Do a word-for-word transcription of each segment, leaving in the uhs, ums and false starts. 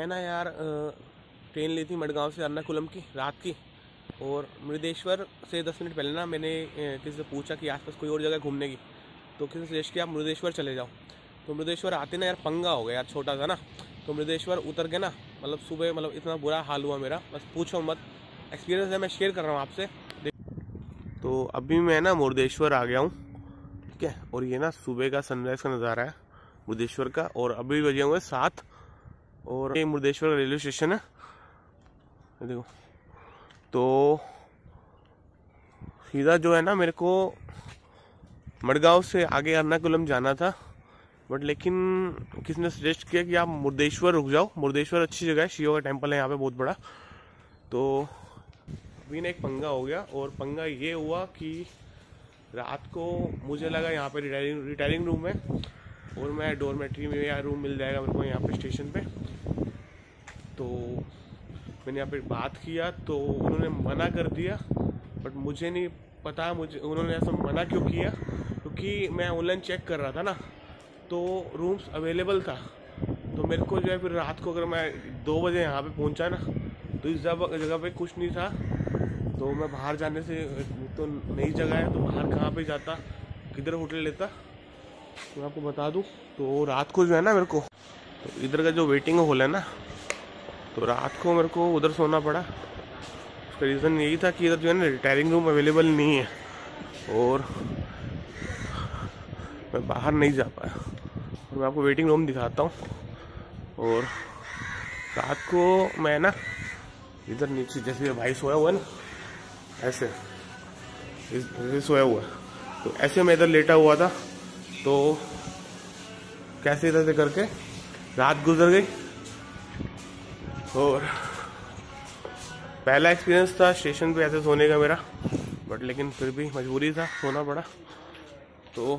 मैं ना यार ट्रेन ली थी मडगांव से एर्नाकुलम की रात की, और मुरुदेश्वर से दस मिनट पहले ना मैंने किसी से पूछा कि आसपास कोई और जगह घूमने की, तो किसी ने सजेस्ट किया आप मुरुदेश्वर चले जाओ। तो मुरुदेश्वर आते ना यार पंगा हो गया यार, छोटा सा ना। तो मुरुदेश्वर उतर के ना मतलब सुबह मतलब इतना बुरा हाल हुआ मेरा, बस पूछो मत। एक्सपीरियंस है, मैं शेयर कर रहा हूँ आपसे। तो अभी मैं ना मुरुदेश्वर आ गया हूँ, ठीक है। और ये ना सुबह का सनराइज का नज़ारा है मुरुदेश्वर का, और अभी बजे हुए सात, और ये मुरुदेश्वर रेलवे स्टेशन है, देखो। तो सीधा जो है ना मेरे को मडगांव से आगे एर्नाकुलम जाना था, बट लेकिन किसी ने सजेस्ट किया कि आप मुरुदेश्वर रुक जाओ, मुरुदेश्वर अच्छी जगह है, शिव का टेम्पल है यहाँ पे बहुत बड़ा। तो अभी ना एक पंगा हो गया, और पंगा ये हुआ कि रात को मुझे लगा यहाँ पे रिटायरिंग रिटायरिंग रूम है, और मैं डोरमेट्री में या रूम मिल जाएगा मेरे को यहाँ पे स्टेशन पे। तो मैंने यहाँ पे बात किया तो उन्होंने मना कर दिया, बट मुझे नहीं पता मुझे उन्होंने ऐसा मना क्यों किया, क्योंकि मैं ऑनलाइन चेक कर रहा था ना, तो रूम्स अवेलेबल था। तो मेरे को जो है फिर रात को अगर मैं दो बजे यहाँ पे पहुँचा ना, तो इस जगह जगह पे कुछ नहीं था। तो मैं बाहर जाने से तो नई जगह है, तो बाहर कहाँ पे जाता, किधर होटल लेता, तो मैं आपको बता दूँ। तो रात को जो है ना मेरे को, तो इधर का जो वेटिंग हॉल है ना, तो रात को मेरे को उधर सोना पड़ा। उसका रीज़न यही था कि इधर जो है ना रिटायरिंग रूम अवेलेबल नहीं है, और मैं बाहर नहीं जा पाया। और मैं आपको वेटिंग रूम दिखाता हूँ। और रात को मैं ना इधर नीचे, जैसे भाई सोया हुआ है ना, ऐसे ऐसे सोया हुआ है, तो ऐसे मैं इधर लेटा हुआ था। तो कैसे इधर से करके रात गुजर गई, और पहला एक्सपीरियंस था स्टेशन पे ऐसे सोने का मेरा, बट लेकिन फिर भी मजबूरी था, सोना पड़ा। तो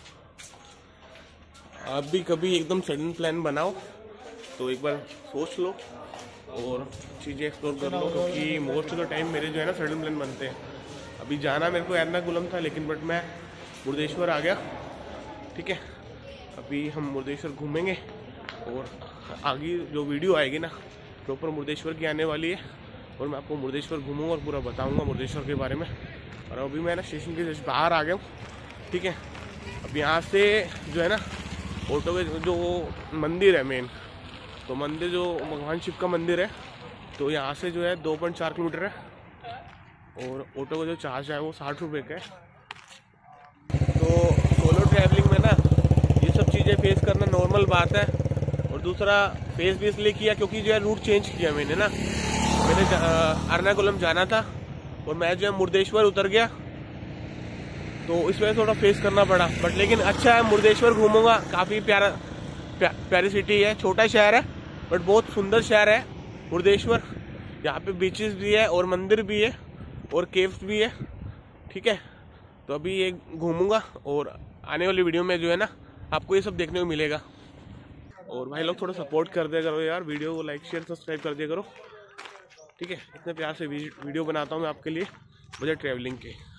आप भी कभी एकदम सडन प्लान बनाओ तो एक बार सोच लो और चीज़ें एक्सप्लोर कर लो, क्योंकि मोस्ट ऑफ द टाइम मेरे जो है ना सडन प्लान बनते हैं। अभी जाना मेरे को एर्नाकुलम था, लेकिन बट मैं मुरुदेश्वर आ गया, ठीक है। अभी हम मुरुदेश्वर घूमेंगे, और आगे जो वीडियो आएगी ना प्रॉपर मुरुदेश्वर की आने वाली है, और मैं आपको मुरुदेश्वर घूमूंगा और पूरा बताऊंगा मुरुदेश्वर के बारे में। और अभी मैं ना स्टेशन के जस्ट बाहर आ गया हूँ, ठीक है। अब यहाँ से जो है ना ऑटो के जो मंदिर है मेन, तो मंदिर जो भगवान शिव का मंदिर है, तो यहाँ से जो है दो पॉइंट चार किलोमीटर है, और ऑटो का जो चार्ज है वो साठ रुपये का है। तो सोलो ट्रैवलिंग में ना ये सब चीज़ें फेस करना नॉर्मल बात है। और दूसरा फेस भी इसलिए किया क्योंकि जो है रूट चेंज किया मैंने ना, मैंने एर्नाकुलम जाना था और मैं जो है मुरुदेश्वर उतर गया, तो इस वजह से थोड़ा फेस करना पड़ा। बट लेकिन अच्छा है, मुरुदेश्वर घूमूंगा, काफ़ी प्यारा प्या, प्यारी सिटी है, छोटा शहर है बट बहुत सुंदर शहर है मुरुदेश्वर। यहाँ पे बीचेस भी है और मंदिर भी है और केव्स भी है, ठीक है। तो अभी ये घूमूंगा, और आने वाली वीडियो में जो है ना आपको ये सब देखने को मिलेगा। और भाई लोग थोड़ा सपोर्ट कर दिया करो यार, वीडियो को लाइक शेयर सब्सक्राइब कर दिया करो, ठीक है। इतने प्यार से वीडियो बनाता हूँ मैं आपके लिए बजट ट्रैवलिंग के।